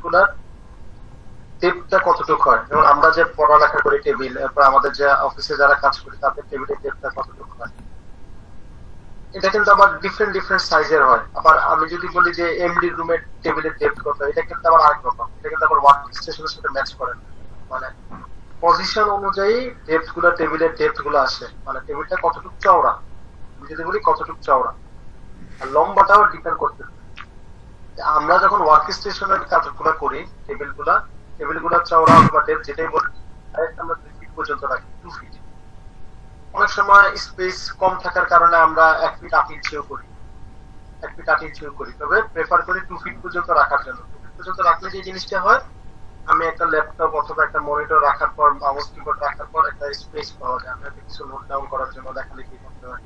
গুলার ডেপথটা কতটুকু হয়, যেমন আমরা যে পড়ালেখা করি টেবিল, এরপর আমাদের যে অফিসে যারা কাজ করি তাদের টেবিলের ডেপথটা কতটুকু হয়, এটা কিন্তু আবার ডিফারেন্ট ডিফারেন্ট সাইজের হয়। আবার আমি যদি বলি যে এমডি রুমের টেবিলের ডেপথ কত, এটা কিন্তু আবার আরেক রকম, এটা কিন্তু আবার ওয়ার্ক স্টেশনের সাথে ম্যাচ করে না। মানে পজিশন অনুযায়ী ডেপথ গুলো, টেবিলের ডেপথ গুলো আসে, মানে টেবিলটা কতটুকু চওড়া, আমি যদি বলি কতটুকু চওড়া, আর লম্বাটাও ডিপেন্ড করতে পারে। আমরা যখন ওয়ার্ক স্টেশনের কাজগুলো করি, টেবিল গুলা চওড়া বা ডেপথ যেটাই বলি, আমরা 2 ফিট পর্যন্ত রাখি, 2 ফিট। অনেক সময় স্পেস কম থাকার কারণে আমরা 1 ফিট 8 ইঞ্চিও করি, 1 ফিট 8 ইঞ্চিও করি, তবে প্রেফার করি 2 ফিট পর্যন্ত রাখার জন্য। 2 ফিট পর্যন্ত রাখলে যে জিনিসটা হয়, আমি একটা ল্যাপটপ অথবা একটা মনিটর রাখার পর, মাউস কিবোর্ড রাখার পর একটা স্পেস পাওয়া যায়, আমরা কিছু নোট ডাউন করার জন্য, লেখালেখি করতে পারি।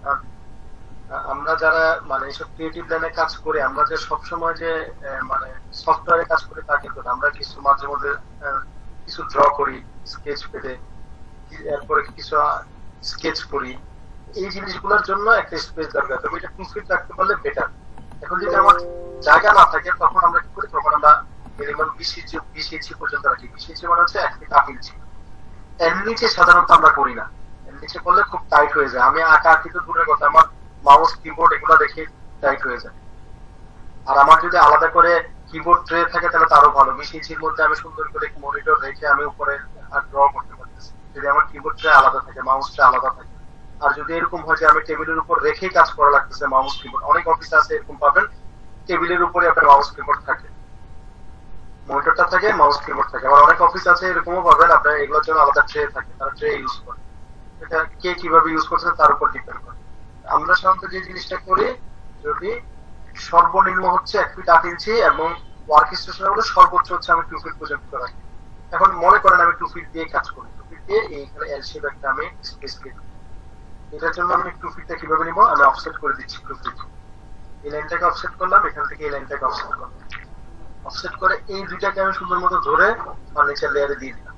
আমরা যারা মানে এইসব ক্রিয়েটিভ লাইনে কাজ করি, আমরা যে সবসময় যে মানে সফটওয়্যারে কাজ করি তা কিন্তু না। আমরা কিছু মাঝে মধ্যে কিছু ড্র করি স্কেচ পেতে, এরপরে কিছু স্কেচ করি, এই জিনিসগুলোর জন্য একটা স্পেস দরকার, তবে এটা 2 ফিট রাখতে পারলে বেটার। এখন যদি আমার জায়গা না থাকে, তখন আমরা কি করি, তখন আমরা মিনিমাম 20 ইঞ্চি পর্যন্ত রাখি। 20 ইঞ্চি মানে হচ্ছে 1 ফিট 8 ইঞ্চি। এর নিচে সাধারণত আমরা করি না, এর নিচে করলে খুব টাইট হয়ে যায়। আমি আঁকা আঁকি তো দূরের কথা, আমার মাউস কিবোর্ড এগুলো দেখে টাইট হয়ে যায়। আর আমার যদি আলাদা করে কিবোর্ড ট্রে থাকে তাহলে তারও ভালো, 20 ইঞ্চির মধ্যে আমি সুন্দর করে মনিটর রেখে আমি উপরে ড্র করতে পারতেছি, যদি আমার কিবোর্ড ট্রে আলাদা থাকে, মাউস ট্রে আলাদা থাকে। আর যদি এরকম হয় যে আমি টেবিলের উপর রেখেই কাজ করা লাগতেছে, মাউস কিবোর্ড, অনেক অফিস আছে এরকম পাবেন, টেবিলের উপরে আপনার মাউস কিবোর্ড থাকে, মনিটরটা থাকে, মাউস কিবোর্ড থাকে। আবার অনেক অফিস আছে এরকমও পাবেন আপনার এগুলোর জন্য আলাদা ট্রে থাকে, তারা ট্রে ইউজ করে। এটা কে কিভাবে ইউজ করছে তার উপর ডিপেন্ড করে। আমরা সাধারণত যে জিনিসটা করি, যদি সর্বনিম্ন হচ্ছে 1 ফিট 8 ইঞ্চি এবং ওয়ার্ক স্টেশন হলে সর্বোচ্চ হচ্ছে আমি 2 ফিট পর্যন্ত রাখি। এখন মনে করেন আমি 2 ফিট দিয়ে কাজ করি, 2 ফিট দিয়ে এইখানে এল শেপ একটা আমি স্পেস ক্রিয়েট করি। এটার জন্য আমি 2 ফিটটা কিভাবে নিব, আমি অফসেট করে দিচ্ছি 2 ফিট। এই লাইনটাকে অফসেট করলাম, এখান থেকে এই লাইনটাকে অফসেট করলাম, অফসেট করে এই দুইটাকে আমি সুন্দর মতো ধরে ফার্নিচার লেয়ারে দিয়ে দিলাম।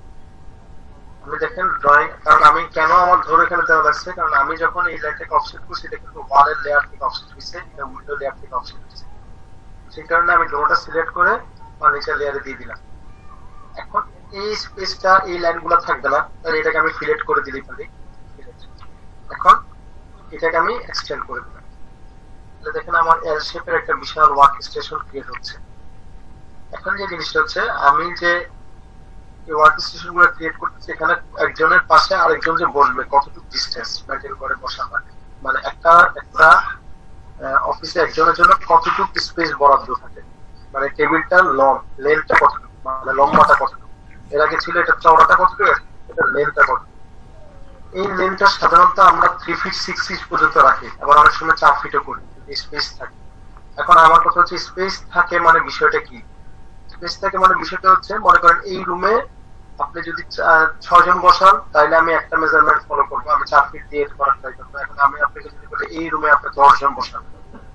আপনি দেখেন ড্রয়িং, কারণ আমি কেন আমার ধরে এখানে দেওয়া লাগছে, কারণ আমি যখন এই লাইনটাকে অফসেট করছি, এটা কিন্তু ওয়ালের লেয়ার থেকে অফসেট হয়েছে, এটা উইন্ডো লেয়ার থেকে অফসেট হয়েছে, সেই কারণে আমি ডোটা সিলেক্ট করে ফার্নিচার লেয়ারে দিয়ে দিলাম। এখন এই স্পেসটা, এই লাইনগুলো থাকবে না, তাহলে এটাকে আমি ফিলেট করে দিলেই পারি। এখন এটাকে আমি এক্সটেন্ড করে দিলাম, তাহলে দেখেন আমার এল শেপের একটা বিশাল ওয়ার্ক স্টেশন ক্রিয়েট হচ্ছে। এখন যে জিনিসটা হচ্ছে, আমি যে ওয়ার্ক স্টেশন গুলো ক্রিয়েট করতেছি, এখানে একজনের পাশে আরেকজন যে বসবে কতটুকু ডিস্টেন্স মেইনটেইন করে বসা হয়, মানে একটা অফিসে একজনের জন্য কতটুকু স্পেস বরাদ্দ থাকে, মানে টেবিলটার লেন্থটা কতটুকু, মানে লম্বাটা কতটুকু, এর আগে ছিল এটা চওড়াটা কতটুকু, এটা লেন্থটা কতটুকু। এই লেন্থটা সাধারণত আমরা 3 ফিট 6 ইঞ্চ পর্যন্ত রাখি, আবার অনেক সময় 4 ফিটও করি, স্পেস থাকে। এখন আমার কথা হচ্ছে স্পেস থাকে মানে বিষয়টা কি, স্পেস থাকে মানে বিষয়টা হচ্ছে, মনে করেন এই রুমে আপনি যদি 6 জন বসান, তাহলে আমি একটা মেজারমেন্ট ফলো করবো, আমি 4 ফিট দিয়ে করার ট্রাই করবো। এখন আমি আপনাকে যদি বলি এই রুমে আপনি 10 জন বসাবেন,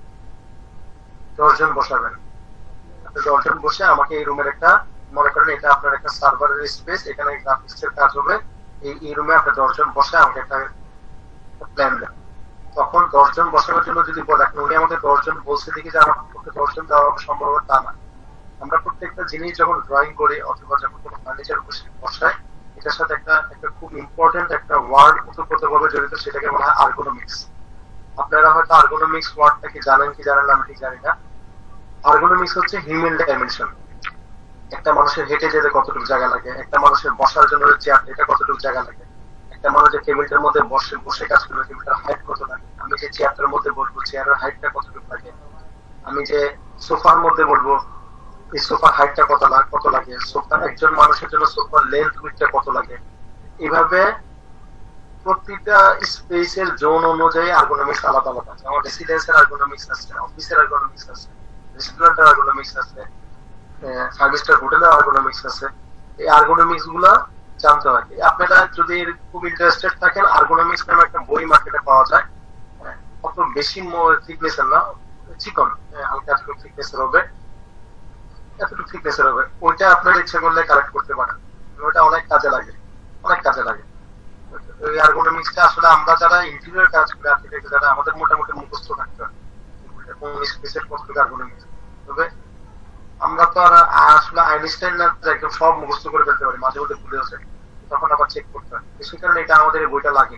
10 জন বসাবেন, আপনি 10 জন বসে আমাকে এই রুমের একটা, মনে করেন এটা আপনার একটা সার্ভারের স্পেস, এখানে গ্রাফিক্স এর কাজ হবে, এই রুমে আপনি 10 জন বসে আমাকে একটা প্ল্যান দেন। তখন 10 জন বসানোর জন্য যদি বলেন, উনি আমাদের 10 জন বলছে দেখি যে আমার পক্ষে 10 জন দেওয়া সম্ভব তা না। আমরা প্রত্যেকটা জিনিস যখন ড্রয়িং করি অথবা যখন কোনো ফার্নিচার বসাই, এটার সাথে একটা খুব ইম্পর্টেন্ট একটা ওয়ার্ড ওতপ্রোতভাবে জড়িত, সেটাকে বলা হয় আর্গোনমিক্স। আপনারা হয়তো আর্গোনমিক্স ওয়ার্ডটা কি জানেন কি জানেন না আমি ঠিক জানি না। আর্গোনমিক্স হচ্ছে হিউম্যান ডাইমেনশন, একটা মানুষের হেঁটে যেতে কতটুকু জায়গা লাগে, একটা মানুষের বসার জন্য চেয়ার এটা কতটুকু জায়গা লাগে, একটা মানুষ যে টেবিলটার মধ্যে বসে বসে কাজ করবে টেবিলটার হাইট কত লাগে, আমি যে চেয়ারটার মধ্যে বসবো চেয়ারের হাইটটা কতটুকু লাগে, আমি যে সোফার মধ্যে বসবো এই সোফার হাইটটা কত লাগে, সোফা একজন মানুষের জন্য সোফার লেন্থ উইডথটা কত লাগে। এইভাবে প্রতিটা স্পেসের জোন অনুযায়ী আর্গোনমিক্স আলাদা আলাদা আছে। আমার রেসিডেন্সের আর্গোনমিক্স আছে, অফিসের আর্গোনমিক্স আছে, রেস্টুরেন্টের আর্গোনমিক্স আছে, 5 স্টার হোটেলের আর্গোনমিক্স আছে। এই আর্গোনমিক্স গুলা জানতে হয়। আপনারা যদি খুব ইন্টারেস্টেড থাকেন, আর্গোনমিক্স নামে একটা বই মার্কেটে পাওয়া যায়, অত বেশি থিকনেসের না, চিকন, হালকা একটু থিকনেসের হবে, এতটুকু থিকনেসের হবে, ওইটা আপনার ইচ্ছা করলে কালেক্ট করতে পারেন। ওইটা অনেক কাজে লাগে, অনেক কাজে লাগে। ওই আর্গোনমিক্সটা আসলে আমরা যারা ইন্টেরিয়র কাজ করি, আর্কিটেক্ট যারা, আমাদের মোটামুটি মুখস্থ থাকতে হয় কোন স্পেসের কতটুকু আর্গোনমিক্স। তবে আমরা তো আর আসলে আইনস্টাইন না যে একদম সব মুখস্থ করে ফেলতে পারি, মাঝে মধ্যে ভুলে যায়, তখন আবার চেক করতে হয়। সে কারণে এটা আমাদের এই বইটা লাগে।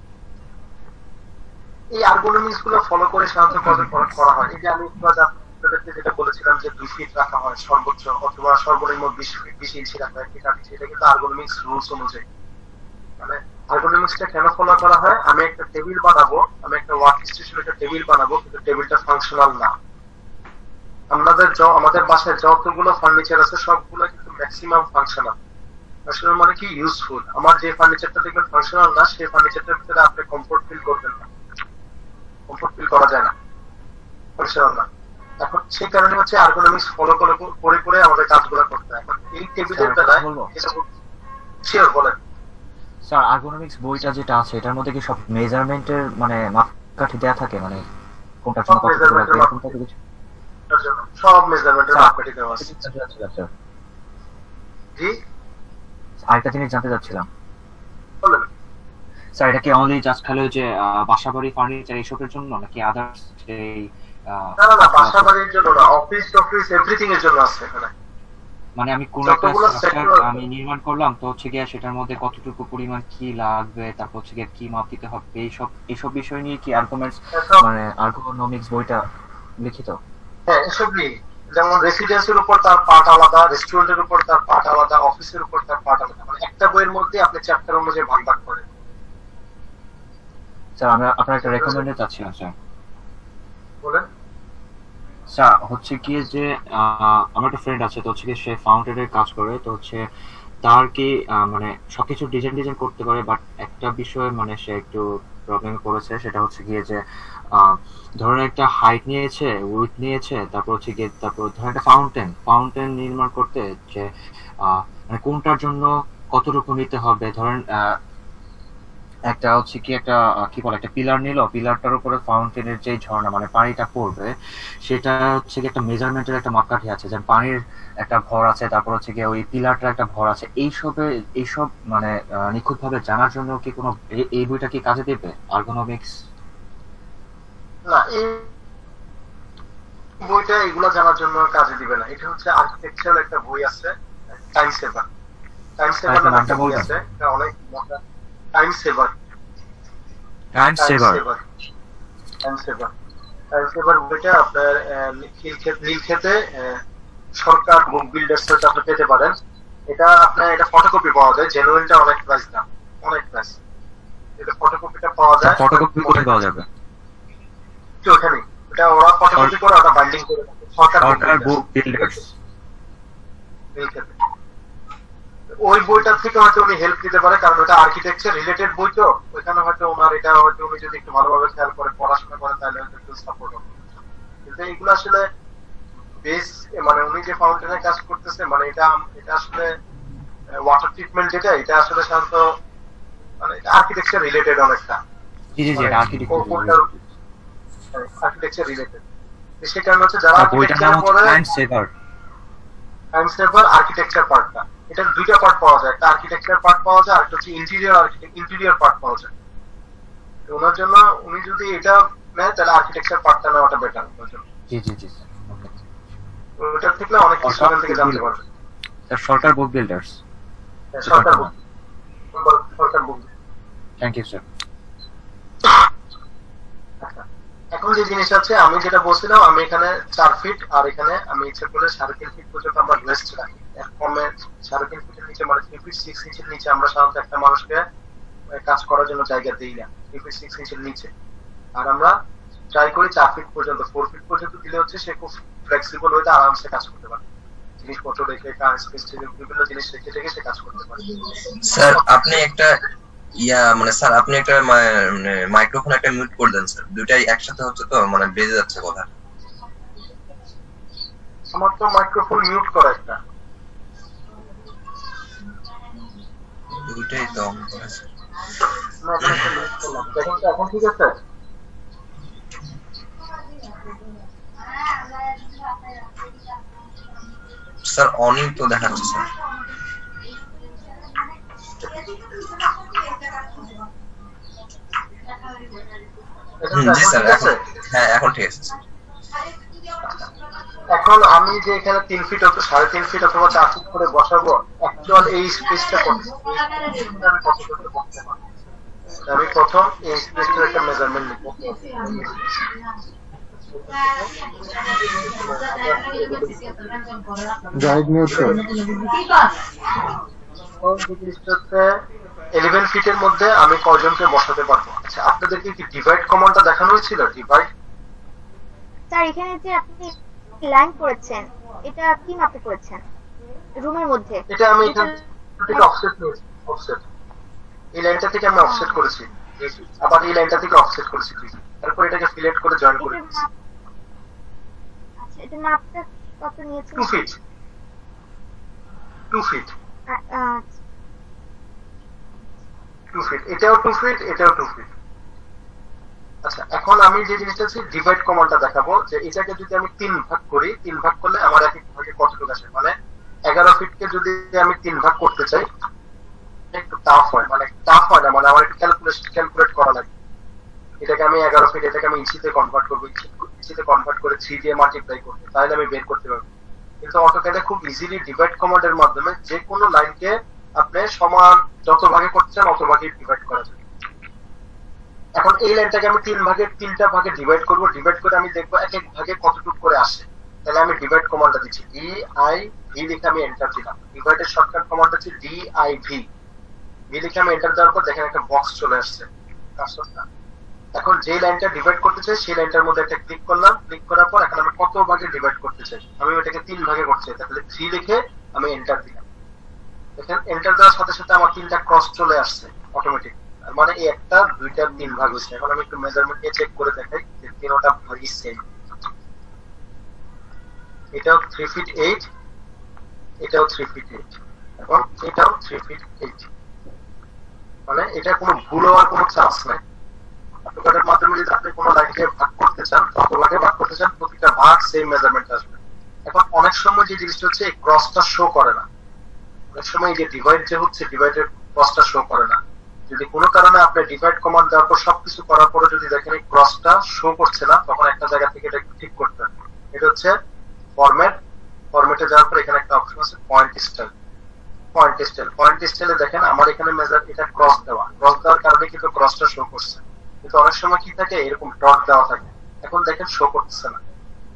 এই আর্গোনমিক্স গুলো ফলো করে সাধারণত করা হয়। এই যে আমি যেটা বলেছিলাম যে 2 ফিট রাখা হয় সর্বোচ্চ, অথবা সর্বনিম্ন 20 ইঞ্চি রাখা হয়, এটা কিন্তু আর্গোনমিক্স রুলস অনুযায়ী। মানে আর্গোনমিক্সটা কেন ফলো করা হয়, আমি একটা টেবিল বানাবো, আমি একটা ওয়ার্ক স্টেশনে একটা টেবিল বানাবো, কিন্তু টেবিলটা ফাংশনাল না। আমাদের বাসায় যতগুলো ফার্নিচার আছে সবগুলো কিন্তু ম্যাক্সিমাম ফাংশনাল। ফাংশনাল মানে কি ইউজফুল। আমার যে ফার্নিচারটা দেখবেন ফাংশনাল না, সেই ফার্নিচারটার ভিতরে আপনি কমফোর্ট ফিল করবেন না, কমফোর্ট ফিল করা যায় না, ফাংশনাল না। এখন সেই কারণে হচ্ছে আর্গোনমিক্স ফলো করে করে আমাদের কাজগুলো করতে হয়। এই টেবিলের বেলায় শিওর বলেন স্যার, আর্গোনমিক্স বইটা যেটা আছে এটার মধ্যে কি সব মেজারমেন্টের মানে মাপকাঠি দেয়া থাকে, মানে কোনটার জন্য কত লাগবে এরকম টাইপের কিছু? সব মেজারমেন্টের মাপকাঠি দেওয়া আছে। জি, আরেকটা জিনিস জানতে চাচ্ছিলাম বলেন স্যার, এটা কি অনলি জাস্ট খালি যে বাসাবাড়ি ফার্নিচার এইসবের জন্য, নাকি আদার্স এই না না না, বাসাবাড়ির জন্য না, অফিস টফিস এভরিথিং এর জন্য আছে এখানে। মানে আমি কোন একটা স্ট্রাকচার আমি নির্মাণ করলাম, তো হচ্ছে গিয়ে সেটার মধ্যে কতটুকু পরিমাণ কি লাগবে, তারপর হচ্ছে গিয়ে কি মাপ দিতে হবে, এইসব বিষয় নিয়ে কি আর্গুমেন্টস মানে আর্গোনমিক্স বইটা লিখিত? হ্যাঁ, এসব নিয়ে, যেমন রেসিডেন্সের উপর তার পার্ট আলাদা, রেস্টুরেন্টের উপর তার পার্ট আলাদা, অফিসের উপর তার পার্ট আলাদা। মানে একটা বইয়ের মধ্যে আপনি চ্যাপ্টার অনুযায়ী ভাগ ভাগ করেন। স্যার, আমি আপনার একটা রেকমেন্ডেড চাচ্ছিলাম স্যার। বলেন স্যার, হচ্ছে কি যে আমার একটা ফ্রেন্ড আছে, তো হচ্ছে কি সে ফাউন্টেনের কাজ করে, তো হচ্ছে তার কি মানে সবকিছু ডিজাইন করতে পারে, বাট একটা বিষয় মানে সে একটু প্রবলেমে পড়েছে। সেটা হচ্ছে গিয়ে যে ধরেন একটা হাইট নিয়েছে, উইডথ নিয়েছে, তারপর হচ্ছে গিয়ে তারপর ধরেন একটা ফাউন্টেন নির্মাণ করতে যে মানে কোনটার জন্য কতটুকু নিতে হবে। ধরেন একটা হচ্ছে কি একটা কি বলে একটা পিলার নিল, পিলারটার উপরে ফাউন্টেনের যে ঝর্ণা মানে পানিটা পড়বে, সেটা হচ্ছে কি একটা মেজারমেন্টের একটা মাপকাঠি আছে, যেমন পানির একটা ভর আছে, তারপর হচ্ছে কি ওই পিলারটার একটা ভর আছে। এইসব মানে নিখুঁত ভাবে জানার জন্য কি কোনো এই বইটা কি কাজে দেবে আর্গোনমিক্স? না, এই বইটা এগুলো জানার জন্য কাজে দিবে না। এটা হচ্ছে আর্কিটেকচারাল একটা বই আছে, টাইম সেভার। টাইম সেভার নামে একটা বই আছে, এটা অনেক মজা। টাইম সেভার বইটা আপনার নীলক্ষেতে সরকার বুক বিল্ডার্স আপনি পেতে পারেন। এটা আপনার এটা ফটোকপি পাওয়া যায়, জেনুইনটা অনেক প্রাইস দাম, অনেক প্রাইস। এটা ফটোকপিটা পাওয়া যায়। ফটোকপি কোথায় পাওয়া যাবে? তো ওখানে এটা ওরা ফটোকপি করে ওটা বাইন্ডিং করে সরকার বুক বিল্ডার্স নীলক্ষেতে। ওই বইটা থেকে হয়তো উনি হেল্প নিতে পারে, কারণ ওটা আর্কিটেকচার রিলেটেড বই, তো ওইখানে হয়তো ওনার এটা হয়তো উনি যদি একটু ভালোভাবে খেয়াল করে পড়াশোনা করেন তাহলে হয়তো একটু সাপোর্ট হবে। কিন্তু এগুলো আসলে বেস, মানে উনি যে ফাউন্টেনের কাজ করতেছে, মানে এটা আসলে ওয়াটার ট্রিটমেন্ট যেটা, এটা আসলে সাধারণত মানে আর্কিটেকচার রিলেটেড অনেকটা। জি জি জি, আর্কিটেকচার রিলেটেড। সে কারণে হচ্ছে যারা আর্কিটেকচার পড়ে, টাইম সেভার আর্কিটেকচার পার্টটা, এটা দুইটা পার্ট পাওয়া যায়, একটা আর্কিটেকচার পার্ট পাওয়া যায়, আর একটা হচ্ছে ইন্টেরিয়র পার্ট পাওয়া যায়। তো ওনার জন্য উনি যদি এটা নেয় তাহলে আর্কিটেকচার পার্টটা নেওয়াটা বেটার ওনার জন্য। জি জি জি, ওটার থেকে অনেক কিছু এখান থেকে জানতে পারবেন। Sarkar book builders, Sarkar book. Thank you sir. এখন যে জিনিস আছে, আমি যেটা বলছিলাম, আমি এখানে 4 ফিট আর এখানে আমি ইচ্ছে করে 3.5 ফিট পর্যন্ত আমরা রেস্ট রাখি। কমে 3.5 ফিটের নিচে মানে 3 ফিট 6 ইঞ্চের নিচে আমরা সাধারণত একটা মানুষকে কাজ করার জন্য জায়গা দিই না, 3 ফিট 6 ইঞ্চের নিচে। আর আমরা ট্রাই করি 4 ফিট পর্যন্ত, 4 ফিট পর্যন্ত দিলে হচ্ছে সে খুব ফ্লেক্সিবল হয়ে আরামসে কাজ করতে পারে, জিনিসপত্র রেখে বিভিন্ন জিনিস রেখে রেখে সে কাজ করতে পারে। স্যার আপনি একটা মানে স্যার আপনি একটা মানে মাইক্রোফোন একটা মিউট করে দেন স্যার, দুটাই একসাথে হচ্ছে তো মানে বেজে যাচ্ছে কথা। আমার তো মাইক্রোফোন মিউট করা একটা, দুটাই তো অন করা আছে। না আপনাকে মিউট করলাম, এখন ঠিক আছে? স্যার অনই তো দেখাচ্ছে স্যার। জি স্যার, হ্যাঁ এখন ঠিক আছে স্যার। এখন আমি যে এখানে 3 ফিট অথবা 3.5 ফিট অথবা 4 ফিট করে বসাবো, অ্যাকচুয়াল এই স্পেসটা কত, আমি কত করতে বলতে পারবো। আমি প্রথম এই স্পেসটার একটা মেজারমেন্ট নিব। জাহিদ মিউট কর। 11 ফিটের মধ্যে আমি কয়জনকে বসাতে পারবো? আচ্ছা, আপনাদেরকে কি ডিভাইড কমান্ডটা দেখানো হয়েছিল? ডিভাইড স্যার এখানে যে আপনি লাইন করেছেন এটা কি মাপে করেছেন রুমের মধ্যে? এটা আমি এখান থেকে অফসেট নিয়েছি, অফসেট এই লাইনটা থেকে আমি অফসেট করেছি, আবার এই লাইনটা থেকে অফসেট করেছি, তারপর এটাকে ফিলেট করে জয়েন করে দিয়েছি। আচ্ছা, এটা মাপটা কত নিয়েছেন? 2 ফিট 2 ফিট 2 ফিট, এটাও 2 ফিট, এটাও 2 ফিট। আচ্ছা, এখন আমি যে জিনিসটা আছে ডিভাইড কমান্ডটা দেখাবো, যে এটাকে যদি আমি 3 ভাগ করি, 3 ভাগ করলে আমার এক এক ভাগে কতটুকু আসে, মানে 11 ফিটকে যদি আমি 3 ভাগ করতে চাই একটু টাফ হয়, মানে টাফ হয় না, মানে আমার একটু ক্যালকুলেট করা লাগে। এটাকে আমি 11 ফিট, এটাকে আমি ইঞ্চিতে কনভার্ট করবো, ইঞ্চিতে কনভার্ট করে 3 দিয়ে মাল্টিপ্লাই করবো, তাহলে আমি বের করতে পারবো। কিন্তু অটোক্যাডে খুব ইজিলি ডিভাইড কমান্ডের মাধ্যমে যে কোনো লাইনকে আপনি সমান যত ভাগে করতে চান অত ভাগে ডিভাইড করা যায়। এখন এই লাইনটাকে আমি 3টা ভাগে ডিভাইড করব, ডিভাইড করে আমি দেখবো এক এক ভাগে কতটুকু করে আসে। তাহলে আমি ডিভাইড কমান্ডটা দিচ্ছি, DIV লিখে আমি এন্টার দিলাম। ডিভাইডের শর্টকাট কমান্ড হচ্ছে DIV, লিখে আমি এন্টার দেওয়ার পর দেখেন একটা বক্স চলে আসছে। এখন যে লাইনটা ডিভাইড করতে চাই সেই লাইনটার মধ্যে একটা ক্লিক করলাম, ক্লিক করার পর এখন আমি কত ভাগে ডিভাইড করতে চাই, আমি ওটাকে 3 ভাগে করতে চাই, তাহলে 3 লিখে আমি এন্টার দিলাম। দেখেন এন্টার দেওয়ার সাথে সাথে আমার 3টা ক্রস চলে আসছে অটোমেটিক, মানে এই একটা 2টা 3 ভাগ হয়েছে। এখন আমি একটু মেজারমেন্ট দিয়ে চেক করে দেখাই যে 3টা ভাগই সেম। এটাও 3 ফিট 8, এটাও 3 ফিট 8, এবং এটাও 3 ফিট 8, মানে এটা কোনো ভুল হওয়ার কোনো চান্স নাই। অটোক্যাডের মাধ্যমে যদি আপনি কোনো লাইনকে ভাগ করতে চান, কত ভাগে ভাগ করতে চান, প্রতিটা ভাগ সেম মেজারমেন্ট আসবে। এখন অনেক সময় যে জিনিসটা হচ্ছে এই ক্রসটা শো করে না, অনেক সময় যে ডিভাইড যে হচ্ছে ডিভাইডের ক্রসটা শো করে না। যদি কোনো কারণে আপনি ডিভাইড কমান্ড দেওয়ার পর সবকিছু করার পরে যদি দেখেন এই ক্রসটা শো করছে না, তখন একটা জায়গা থেকে এটা ঠিক করতে হবে। এটা হচ্ছে ফরম্যাটে যাওয়ার পর এখানে একটা অপশন আছে পয়েন্ট স্টাইলে দেখেন আমার এখানে মেজার এটা ক্রস দেওয়ার কারণে কিন্তু ক্রসটা শো করছে, কিন্তু অনেক সময় কি থাকে এরকম ডট দেওয়া থাকে। এখন দেখেন শো করতেছে না,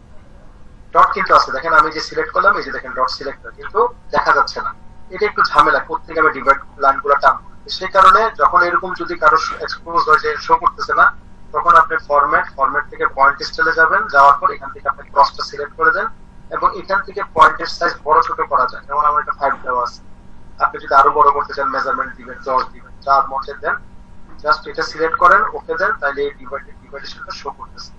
ডট কিন্তু আছে, দেখেন আমি যে সিলেক্ট করলাম এই যে দেখেন ডট সিলেক্ট, কিন্তু দেখা যাচ্ছে না। এটা একটু ঝামেলা, কোত্থেকে আমি ডিভাইড লাইনগুলো টানবো। সেই কারণে যখন এরকম যদি কারো এক্সপোজ হয় যে শো করতেছে না, তখন আপনি ফরম্যাট থেকে পয়েন্ট স্টাইলে যাবেন, যাওয়ার পর এখান থেকে আপনি ক্রসটা সিলেক্ট করে দেন, এবং এখান থেকে পয়েন্টের সাইজ বড় ছোট করা যায়। যেমন আমার এটা 5 দেওয়া আছে, আপনি যদি আরো বড় করতে চান মেজারমেন্ট দিবেন 10 দিবেন, যার মতে দেন, জাস্ট এটা সিলেক্ট করেন, ওকে দেন, তাহলে এই ডিভাইডের সাথে শো করতেছে।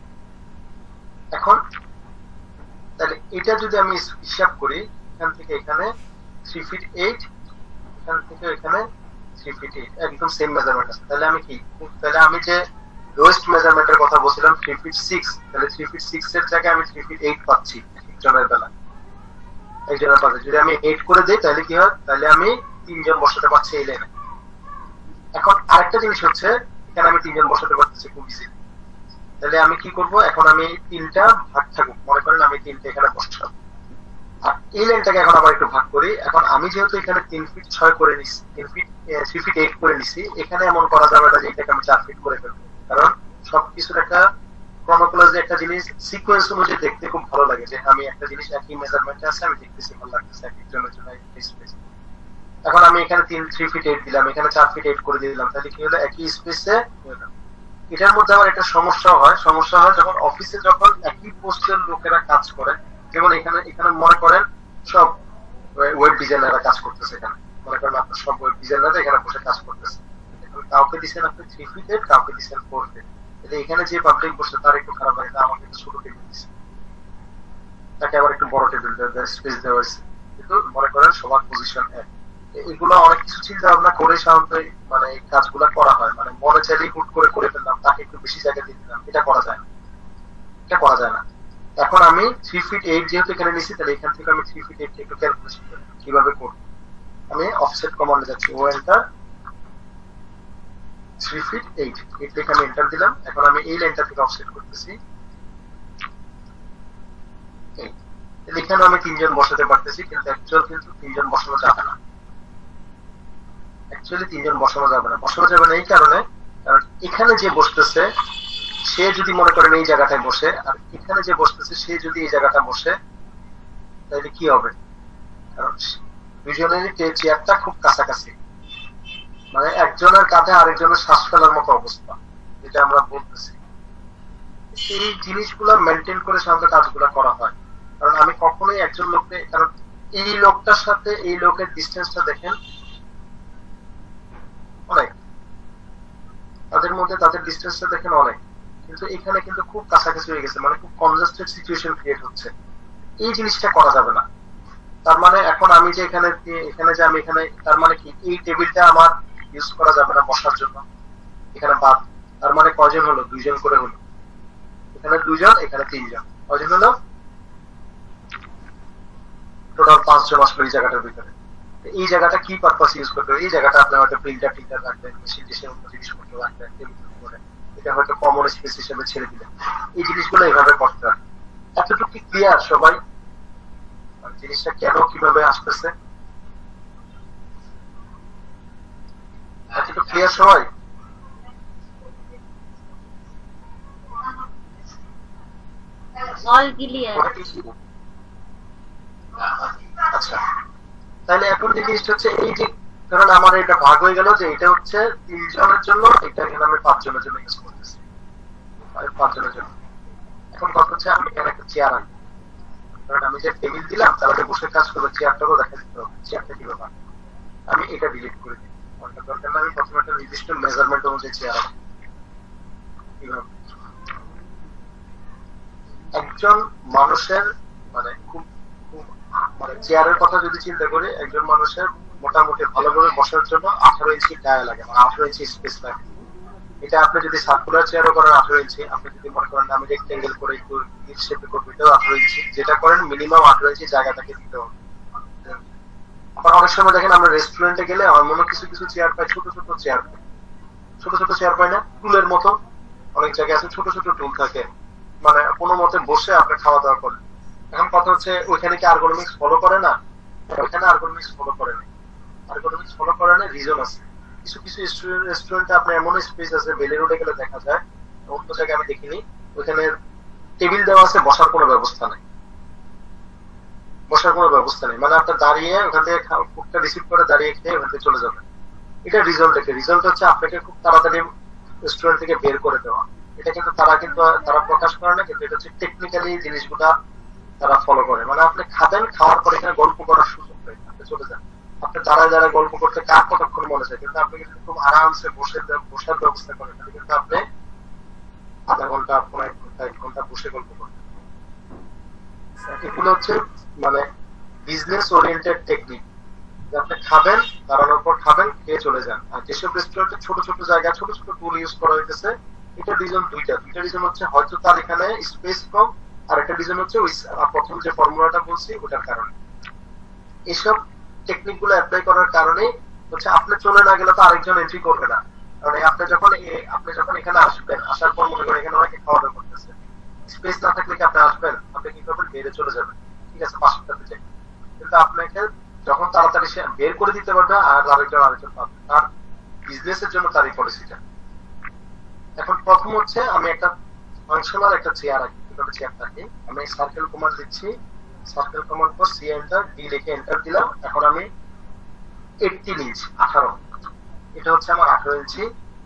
এখন তাহলে এটা যদি আমি হিসাব করি, এখান থেকে এখানে 3 ফিট 8, এখান থেকে এখানে 3 ফিট 8, একদম সেম মেজারমেন্ট আছে। তাহলে আমি কি, তাহলে আমি যে লোয়েস্ট মেজারমেন্টের কথা বলছিলাম 3 ফিট 6, তাহলে 3 ফিট 6 এর জায়গায় আমি 3 ফিট 8 পাচ্ছি একজনের বেলা, একজনের পাশে যদি আমি 8 করে দিই তাহলে কি হয়, তাহলে আমি 3 জন বসাতে পারছি এই লাইনে। এখন আরেকটা জিনিস হচ্ছে এখানে আমি 3 জন বসাতে পারতেছি খুব ইজি। তাহলে আমি কি করব, এখন আমি 3টা ভাগ থাকুক, মনে করেন আমি 3টা এখানে বসাবো, আর এই লাইনটাকে এখন আবার একটু ভাগ করি। এখন আমি যেহেতু এখানে 3 ফিট 6 করে নিছি, 3 ফিট 8 করে নিছি, এখানে এমন করা যাবে না যে এটাকে আমি 4 ফিট করে ফেলবো, কারণ সবকিছুর একটা ক্রনোকোলজি, একটা জিনিস সিকোয়েন্স অনুযায়ী দেখতে খুব ভালো লাগে, যে আমি একটা জিনিস একই মেজারমেন্টে আছে, আমি দেখতেছি ভালো লাগতেছে একজনের জন্য স্পেস। এখন আমি এখানে 3 ফিট 8 দিলাম, এখানে 4 ফিট 8 করে দিলাম, তাহলে কি হলো একই স্পেসে হলো। এটার মধ্যে আবার একটা সমস্যা হয় যখন অফিসে যখন একই পোস্টের লোকেরা কাজ করে, যেমন এখানে মনে করেন সব ওয়েব ডিজাইনাররা কাজ করতেছে, এখানে মনে করেন আপনার সব ওয়েব ডিজাইনাররা এখানে বসে কাজ করতেছে, কাউকে দিচ্ছেন আপনি 3 ফিট 8, কাউকে দিচ্ছেন 4 ফিট। এখানে যে পাবলিক বসে তার একটু খারাপ লাগে, আমাকে একটু ছোট টেবিল দিচ্ছে, তাকে আবার একটু বড় টেবিল স্পেস দেওয়া হয়েছে, কিন্তু মনে করেন সবার পজিশন এক। এগুলো অনেক কিছু চিন্তা ভাবনা করে সাধারণত মানে এই কাজগুলো করা হয়, মানে মনে চাইলেই হুট করে ফেললাম, তাকে একটু বেশি জায়গা দিয়ে দিলাম, এটা করা যায় না। এখন আমি 3 ফিট 8 যেহেতু এখানে নিছি, তাহলে এখান থেকে আমি 3 ফিট 8 একটু ক্যালকুলেশন করি কিভাবে করব। আমি অফসেট কমান্ডে যাচ্ছি, ও এন্টার 3 ফিট 8 লিখে আমি এন্টার দিলাম। এখন আমি এই লাইনটা থেকে অফসেট করতেছি, এখানে আমি 3 জন বসাতে পারতেছি, কিন্তু অ্যাকচুয়াল কিন্তু 3 জন বসানো যাবে না। অ্যাকচুয়ালি 3 জন বসানো যাবে না। বসানো যাবে না এই কারণে, কারণ এখানে যে বসতেছে সে যদি মনে করেন এই জায়গাটায় বসে, আর এখানে যে বসতেছে সে যদি এই জায়গাটা বসে, তাহলে কি হবে? কারণ দুজনেরই চেয়ারটা খুব কাছাকাছি, মানে একজনের কাঁধে আরেকজনের শ্বাস ফেলার মতো অবস্থা, যেটা আমরা বলতেছি। এই জিনিসগুলো মেনটেন করে সাধারণত কাজগুলো করা হয়। কারণ আমি কখনোই একজন লোককে, কারণ এই লোকটার সাথে এই লোকের ডিস্টেন্সটা দেখেন অনেক, তাদের মধ্যে তাদের ডিস্টেন্সটা দেখেন অনেক, কিন্তু এখানে কিন্তু খুব কাছাকাছি হয়ে গেছে, মানে খুব কনজাস্টেড সিচুয়েশন ক্রিয়েট হচ্ছে। এই জিনিসটা করা যাবে না। তার মানে এখন আমি যে এখানে যে আমি এখানে, তার মানে কি এই টেবিলটা আমার ইউজ করা যাবে না বসার জন্য, এখানে বাদ। তার মানে কয়জন হলো? 2 জন করে হলো। এখানে 2 জন, এখানে 3 জন, কয়জন হলো? টোটাল 5 জন আসলো এই জায়গাটার ভিতরে। এই জায়গাটা কি পারপাস ইউজ করতে হবে? এই জায়গাটা আপনি হয়তো প্রিন্টার রাখবেন, মেশিন টেশিন অন্য জিনিসপত্র রাখবেন, এটা হয়তো কমন স্পেস হিসেবে ছেড়ে দিলেন। এই জিনিসগুলো এইভাবে করতে হবে। এতটুকু কি ক্লিয়ার সবাই? জিনিসটা কেন কিভাবে আসতেছে এতটুকু ক্লিয়ার সবাই? All clear. আচ্ছা, তাহলে এখন যে জিনিসটা হচ্ছে, এই যে কারণ আমার এটা ভাগ হয়ে গেল যে এটা হচ্ছে 3 জনের জন্য, এটা এখানে আমি 5 জনের জন্য ইউজ করতেছি, 5 জনের জন্য। এখন কথা হচ্ছে আমি এখানে একটা চেয়ার আনবো, কারণ আমি যে টেবিল দিলাম তাহলে বসে কাজ করবো, চেয়ারটাও দেখা দিতে হবে, চেয়ারটা কিভাবে আমি এটা ডিলিট করে দিই। দরকার না, আমি প্রথমে একটা নির্দিষ্ট মেজারমেন্ট অনুযায়ী চেয়ার আনবো। কিভাবে একজন মানুষের মানে খুব মানে চেয়ারের কথা যদি চিন্তা করি, একজন মানুষের মোটামুটি ভালোভাবে বসার জন্য 18 ইঞ্চি টায়ার লাগে, মানে 18 ইঞ্চি স্পেস লাগে। এটা আপনি যদি সার্কুলার চেয়ারও করেন 18 ইঞ্চি, আপনি যদি মনে করেন আমি রেক্টেঙ্গেল করে একটু শেপে করবো, এটাও 18 ইঞ্চি। যেটা করেন মিনিমাম 18 ইঞ্চি জায়গাটাকে দিতে হবে। আবার অনেক সময় দেখেন আমরা রেস্টুরেন্টে গেলে আমার মনে কিছু কিছু চেয়ার পাই, ছোট ছোট চেয়ার পাই, ছোট ছোট চেয়ার পাই না, টুলের মতো। অনেক জায়গায় আছে ছোট ছোট টুল থাকে, মানে কোনো মতে বসে আপনি খাওয়া দাওয়া করেন। এখন কথা হচ্ছে ওইখানে কি আর্গোনমিক্স ফলো করে না? ওইখানে আর্গোনমিক্স ফলো করে না। আর্গোনমিক্স ফলো করে না, রিজন আছে। কিছু কিছু রেস্টুরেন্টে আপনার এমন স্পেস আছে, বেলে রোডে গেলে দেখা যায়, অন্য জায়গায় আমি দেখিনি, ওইখানে টেবিল দেওয়া আছে, বসার কোনো ব্যবস্থা নেই, বসার কোনো ব্যবস্থা নেই। মানে আপনার দাঁড়িয়ে ওখান থেকে ফুডটা রিসিভ করে দাঁড়িয়ে খেয়ে ওখান থেকে চলে যাবেন। এটা রিজল্ট দেখে, রিজল্ট হচ্ছে আপনাকে খুব তাড়াতাড়ি রেস্টুরেন্ট থেকে বের করে দেওয়া। এটা কিন্তু তারা প্রকাশ করে না, কিন্তু এটা হচ্ছে টেকনিক্যালি জিনিসগুলা তারা ফলো করে। মানে আপনি খাবেন, খাওয়ার পরে এখানে গল্প করার সুযোগ নেই, আপনি চলে যান। আপনি দাঁড়ায় দাঁড়ায় গল্প করতে কার কতক্ষণ মনে চায়, কিন্তু আপনি কিন্তু খুব আরামসে বসার ব্যবস্থা করেন, কিন্তু আপনি আধা ঘন্টা, 1 ঘন্টা বসে গল্প করেন। এগুলো হচ্ছে মানে বিজনেস ওরিয়েন্টেড টেকনিক। আপনি খাবেন, দাঁড়ানোর পর খাবেন, খেয়ে চলে যান। আর যেসব রেস্টুরেন্টে ছোট ছোট জায়গা, ছোট ছোট টুল ইউজ করা হইতেছে, এটা রিজন দুইটা রিজন হচ্ছে হয়তো তার এখানে স্পেস কম, আর একটা রিজন হচ্ছে ওই প্রথম যে ফর্মুলাটা বলছি ওটার কারণে। এইসব টেকনিক গুলো অ্যাপ্লাই করার কারণে হচ্ছে আপনি চলে না গেলে তো আরেকজন এন্ট্রি করবে না। কারণ আপনি যখন এখানে আসবেন, আসার পর মনে করেন এখানে অনেকে খাওয়া দাওয়া করতেছে, স্পেস না থাকলে কি আপনি আসবেন? আপনি কি করবেন? বেড়ে চলে যাবেন, ঠিক আছে, পাঁচটাতে যাই। কিন্তু আপনাকে যখন তাড়াতাড়ি সে বের করে দিতে পারবে, আর আরেকজন পাবে, তার বিজনেসের জন্য তার এই পলিসিটা। এখন প্রথম হচ্ছে আমি একটা ফাংশনাল একটা চেয়ার রাখি, কিভাবে চেয়ার রাখি, আমি সার্কেল কমান্ড দিচ্ছি, সার্কেল কমান্ড পর সি এন্টার, ডি লিখে এন্টার দিলাম। এখন আমি 18 ইঞ্চ 18, এটা হচ্ছে আমার 18 ইঞ্চি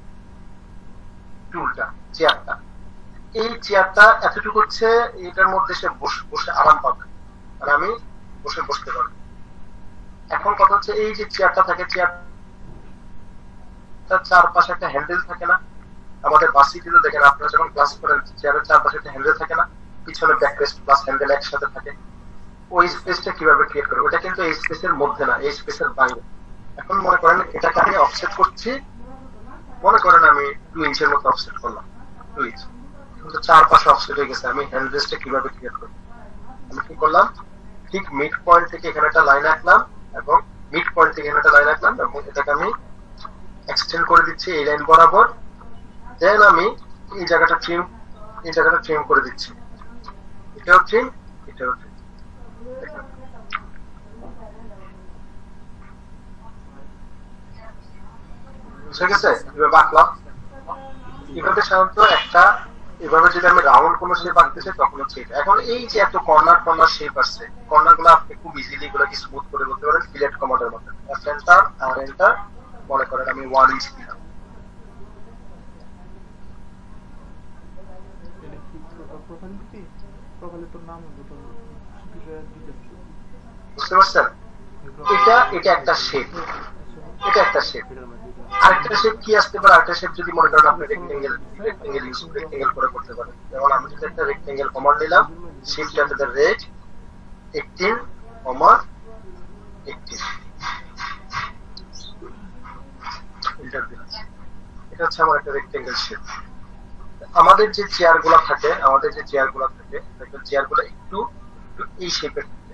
টুলটা, চেয়ারটা। এই চেয়ারটা এতটুকু হচ্ছে, এটার মধ্যে সে বসে আরাম পাবে, আর আমি বসতে পারবো। এখন কথা হচ্ছে এই যে চেয়ারটা থাকে, চেয়ারটার চারপাশে একটা হ্যান্ডেল থাকে না? আমাদের ভার্সিটিতে দেখেন আপনারা যখন ক্লাস করেন, চেয়ারের চারপাশে একটা হ্যান্ডেল থাকে না? পিছনে ব্যাকরেস্ট প্লাস হ্যান্ডেল একসাথে থাকে। ওই স্পেসটা কিভাবে ক্রিয়েট করবো? ওটা কিন্তু এই স্পেসের মধ্যে না, এই স্পেসের বাইরে। এখন মনে করেন এটাকে আমি অফসেট করছি, মনে করেন আমি 2 ইঞ্চের মতো অফসেট করলাম, 2 ইঞ্চ, কিন্তু চারপাশে অফসেট হয়ে গেছে। আমি হ্যান্ড রেস্টটা কিভাবে ক্রিয়েট করবো? আমি কি করলাম, ঠিক মিড পয়েন্ট থেকে এখানে একটা লাইন আঁকলাম, এবং মিড পয়েন্ট থেকে এখানে একটা লাইন আঁকলাম, এবং এটাকে আমি এক্সটেন্ড করে দিচ্ছি এই লাইন বরাবর। দেন আমি এই জায়গাটা ট্রিম করে দিচ্ছি, এটাও ট্রিম, এটাও ট্রিম। ঠিক আছে, এভাবে আঁকলাম। এভাবে সাধারণত একটা এভাবে যদি আমি রাউন্ড কোন শেপ আঁকতে চাই তখন হচ্ছে এটা। এখন এই যে এত কর্নার শেপ আসছে, কর্নার গুলো আপনি খুব ইজিলি এগুলোকে স্মুথ করে বলতে পারেন ফিলেট কমান্ডের মতো। এন্টার আর এন্টার, মনে করেন আমি 1 ইঞ্চ দিলাম। বুঝতে পারছেন? এটা একটা শেপ, এটা একটা শেপ। আরেকটা শেপ কি আসতে পারে? আরেকটা শেপ যদি মনে করেন আপনি রেক্টেঙ্গেল করে করতে পারেন। যেমন আমি যদি একটা রেক্টেঙ্গেল কমান্ড নিলাম, shift enter the rate 18,18 enter দিলাম। এটা হচ্ছে আমার একটা রেক্টেঙ্গেল শেপ। আমাদের যে চেয়ার গুলা থাকে, চেয়ার গুলো একটু এই শেপের থাকে,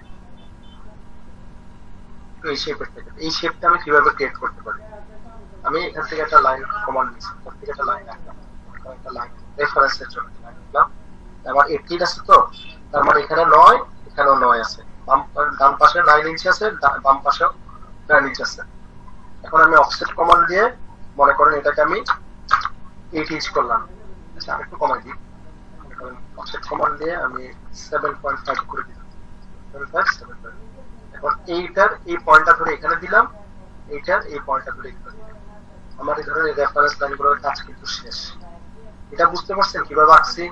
এই শেপের থাকে। এই শেপটা আমি কিভাবে ক্রিয়েট করতে পারি? আমি এখান থেকে একটা লাইন কমান্ড দিচ্ছি, এখান থেকে একটা লাইন আঁকলাম, একটা লাইন রেফারেন্সের জন্য লাইন আঁকলাম। আমার 18 আছে, তো তার মানে এখানে 9, এখানেও 9 আছে, ডান পাশে 9 ইঞ্চি আছে, বাম পাশেও 9 ইঞ্চি আছে। এখন আমি অফসেট কমান্ড দিয়ে মনে করেন এটাকে আমি 8 ইঞ্চ করলাম। আচ্ছা, আমি একটু কমাই দিই। অফসেট কমান্ড দিয়ে আমি 7.5 করে দিলাম। 7.5 এখন এইটার এই পয়েন্টটা ধরে এখানে দিলাম, এইটার এই পয়েন্টটা ধরে এখানে দিলাম। আমার এই ধরনের রেফারেন্স লাইনগুলোর কাজ কিন্তু শেষ। এটা বুঝতে পারছেন কিভাবে আঁকছি?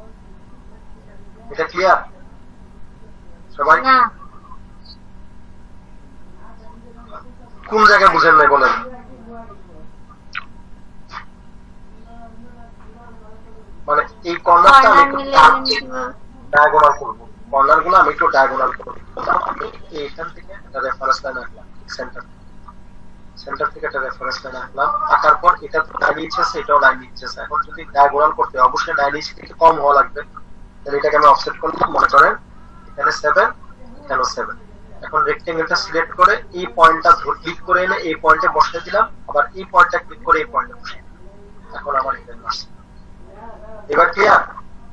এটা ক্লিয়ার সবাই? কোন জায়গায় বুঝেন নাই বলেন? মানে এই কর্নারটা আমি একটু ডায়াগোনাল করব, কর্নার গুলো আমি একটু ডায়াগোনাল করব। আমি এইখান থেকে একটা রেফারেন্স লাইন আঁকলাম, সেন্টার থেকে একটা রেফারেন্স লাইন আঁকলাম। আঁকার পর এটা 9 ইঞ্চ আছে, এটাও 9 ইঞ্চ আছে। এখন যদি ডায়াগোনাল করতে অবশ্যই 9 ইঞ্চ থেকে কম হওয়া লাগবে। তাহলে এটাকে আমি অফসেট করলাম, মনে করেন এখানে 7, এখানেও 7। এখন রেক্টেঙ্গেলটা সিলেক্ট করে এই পয়েন্টটা ক্লিক করে এনে এই পয়েন্টে বসিয়ে দিলাম, আবার এই পয়েন্টটা ক্লিক করে এই পয়েন্টে বসিয়ে দিলাম। এখন আমার এটা আসছে। এবার ক্লিয়ার?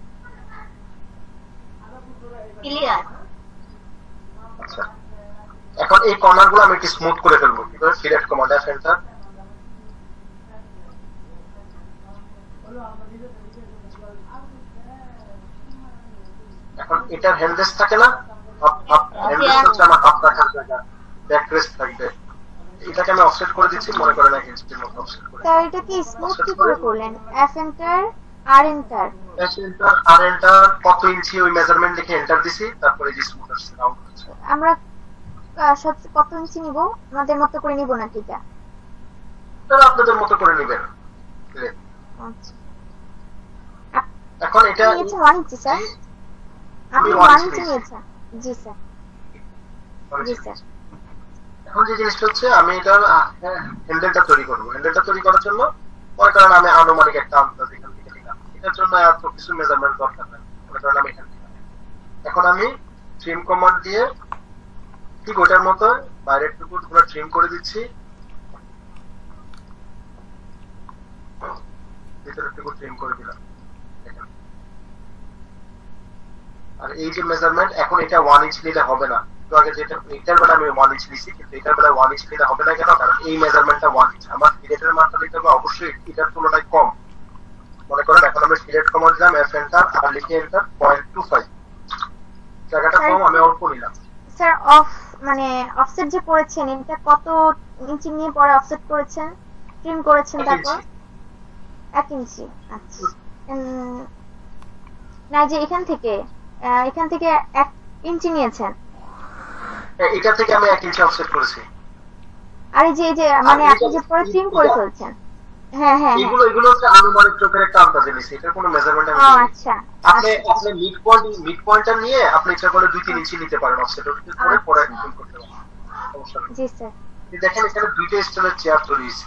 ক্লিয়ার। আচ্ছা, এখন এই কর্নার গুলো আমি একটু স্মুথ করে ফেলবো। কিভাবে? Fillet command enter. এখন এটার হ্যান্ডেস থাকে না, হ্যান্ডেস হচ্ছে আমার হাত রাখার জায়গা, ব্যাকরেস্ট থাকবে। এটাকে আমি অফসেট করে দিচ্ছি, মনে করেন 1 ইঞ্চির মতো অফসেট করে। স্যার এটা কি স্মুথ কি করে করলেন? F enter R enter, F enter R enter, কত ইঞ্চি ওই মেজারমেন্ট লিখে এন্টার দিছি, তারপরে যে স্মুথ আসছে রাউন্ড হচ্ছে। আমরা সবচেয়ে কত ইঞ্চি নিব? আমাদের মতো করে নিব না এটা? তাহলে আপনাদের মতো করে নেবেন। আচ্ছা, এখন এটা নিয়েছে 1 ইঞ্চি স্যার, আপনি 1 ইঞ্চি নিয়েছেন? জি স্যার, জি স্যার। এখন যে জিনিসটা হচ্ছে আমি এটার হ্যান্ডেলটা তৈরি করব। হ্যান্ডেলটা তৈরি করার জন্য মনে করেন আমি আনুমানিক একটা আন্দাজ এখান থেকে নিলাম। এটার জন্য এত কিছু মেজারমেন্ট দরকার নাই, মনে করেন আমি এখান থেকে। এখন আমি ট্রিম কমান্ড দিয়ে ঠিক ওটার মতো বাইরের টুকরো পুরো ট্রিম করে দিচ্ছি, ভিতরের টুকরো ট্রিম করে দিলাম। আর এই যে মেজারমেন্ট, এখন এটা 1 ইঞ্চ নিলে হবে না। তো আগে যেটা এটার বেলা আমি 1 ইঞ্চ নিছি, কিন্তু এটার বেলা 1 ইঞ্চ নিলে হবে না। কেন? কারণ এই মেজারমেন্টটা 1 ইঞ্চ, আমার ফিলেটের মানটা দিতে হবে অবশ্যই এটার তুলনায় কম। মনে করেন এখন আমি ফিলেট কমান্ড দিলাম, এফ এন্টার আর লিখে এন্টার 0.25, জায়গাটা কম, আমি অল্প নিলাম। স্যার মানে অফসেট যে করেছেন এটা কত ইঞ্চি নিয়ে পরে অফসেট করেছেন, ট্রিম করেছেন? তারপর 1 ইঞ্চি। আচ্ছা, না যে এখান থেকে 1 ইঞ্চি নিয়েছেন? এটা থেকে আমি 1 ইঞ্চি অফসেট করেছি। আর এই যে মানে আপনি যে পরে ট্রিম করে ফেলছেন? হ্যাঁ হ্যাঁ, এগুলো হচ্ছে আনুমানিক চোখের একটা আন্দাজ নিছি, এটা কোনো মেজারমেন্ট আমি ও আচ্ছা। আপনি মিড পয়েন্টটা নিয়ে আপনি ইচ্ছা করলে 2-3 ইঞ্চি নিতে পারেন অফসেট করে পরে ট্রিম করতে পারেন, সমস্যা নেই। জি স্যার। দেখেন এখানে 2টা স্টোরেজ চেয়ার তৈরি হয়েছে,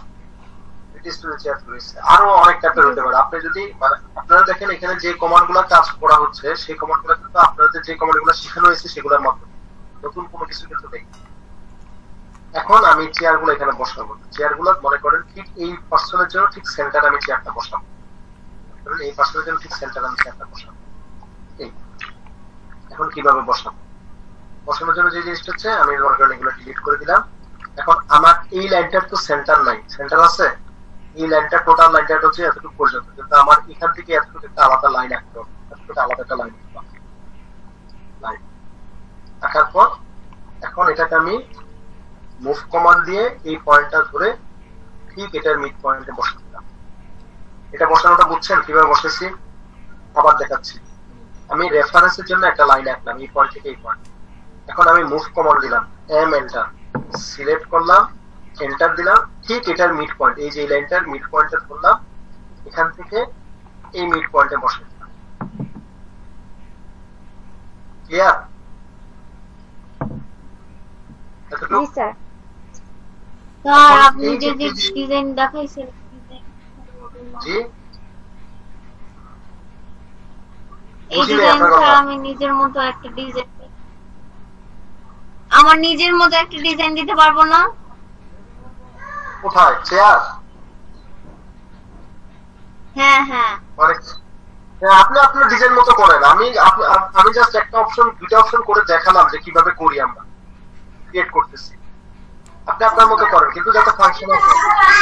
আরো অনেক টাইপের হতে পারে। আপনি যদি আপনারা দেখেন এখানে যে কমান্ডগুলো কাজ করা হচ্ছে সেই কমান্ডগুলো কিন্তু আপনাদের যে কমান্ডগুলো শেখানো হয়েছে সেগুলোর মাধ্যমে, নতুন কোনো কিছু কিন্তু নেই। এখন আমি চেয়ারগুলো এখানে বসাবো। চেয়ারগুলো মনে করেন ঠিক এই পার্সনের জন্য ঠিক সেন্টারে আমি চেয়ারটা বসাবো। এই পার্সনের জন্য ঠিক সেন্টারে আমি চেয়ারটা বসাবো। এই এখন কিভাবে বসাবো? বসানোর জন্য যে জিনিসটা হচ্ছে আমি মনে করেন এগুলো ডিলিট করে দিলাম। এখন আমার এই লাইনটার তো সেন্টার নাই, সেন্টার আছে? এই লাইনটা টোটাল লাইনটা হচ্ছে এতটুকু পর্যন্ত, কিন্তু আমার এখান থেকে এতটুকু একটা আলাদা লাইন আঁকতে হবে, এতটুকু আলাদা একটা লাইন আঁকার পর এখন এটাকে আমি মুভ কমান্ড দিয়ে এই পয়েন্টটা ধরে ঠিক এটার মিড পয়েন্টে বসে দিলাম। এটা বসানোটা বুঝছেন কিভাবে বসেছি? আবার দেখাচ্ছি। আমি রেফারেন্সের জন্য একটা লাইন আঁকলাম এই পয়েন্ট থেকে এই পয়েন্ট। এখন আমি মুভ কমান্ড দিলাম, এম এন্টার, সিলেক্ট করলাম, এন্টার দিলাম, ঠিক এটার মিড পয়েন্ট, এই যে এই লাইনটার মিড পয়েন্টে ধরলাম, এখান থেকে এই মিড পয়েন্টে বসে দিলাম। ক্লিয়ার? জি স্যার। স্যার আপনি যে ডিজাইন দেখাইছেন জি এই ডিজাইন স্যার আমি নিজের মতো একটা ডিজাইন, আমার নিজের মতো একটা ডিজাইন দিতে পারবো না? কোথায়? চেয়ার? হ্যাঁ হ্যাঁ মানে আপনি আপনার ডিজাইন মতো করেন। আমি জাস্ট একটা অপশন, দুইটা অপশন করে দেখালাম যে কিভাবে করি আমরা ক্রিয়েট করতেছি। আপনি আপনার মতো করেন, কিন্তু যাতে ফাংশন আছে।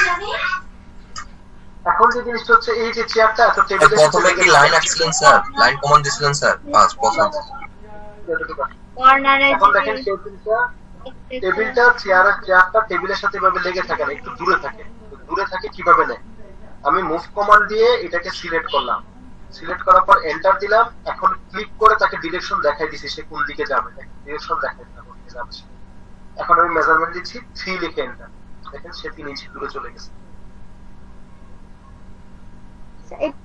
এখন যে জিনিসটা হচ্ছে এই যে চেয়ারটা এত টেবিলে প্রথমে কি লাইন আঁকছিলেন স্যার? লাইন কমান্ড দিছিলেন স্যার? পাঁচ প্রথম কর্নারে এখন দেখেন টেবিলটা চেয়ারটা টেবিলের সাথে এভাবে লেগে থাকে না, একটু দূরে থাকে। দূরে থাকে কিভাবে নেয়? আমি মুভ কমান্ড দিয়ে এটাকে সিলেক্ট করলাম, সিলেক্ট করার পর এন্টার দিলাম। এখন ক্লিক করে তাকে ডিরেকশন দেখাই দিছি সে কোন দিকে যাবে, ডিরেকশন দেখাই দিলাম কোন দিকে যাবে। এখন আমি মেজারমেন্ট দিচ্ছি 3 লিখে এন্টার, দেখেন সে 3 ইঞ্চি দূরে চলে গেছে। এই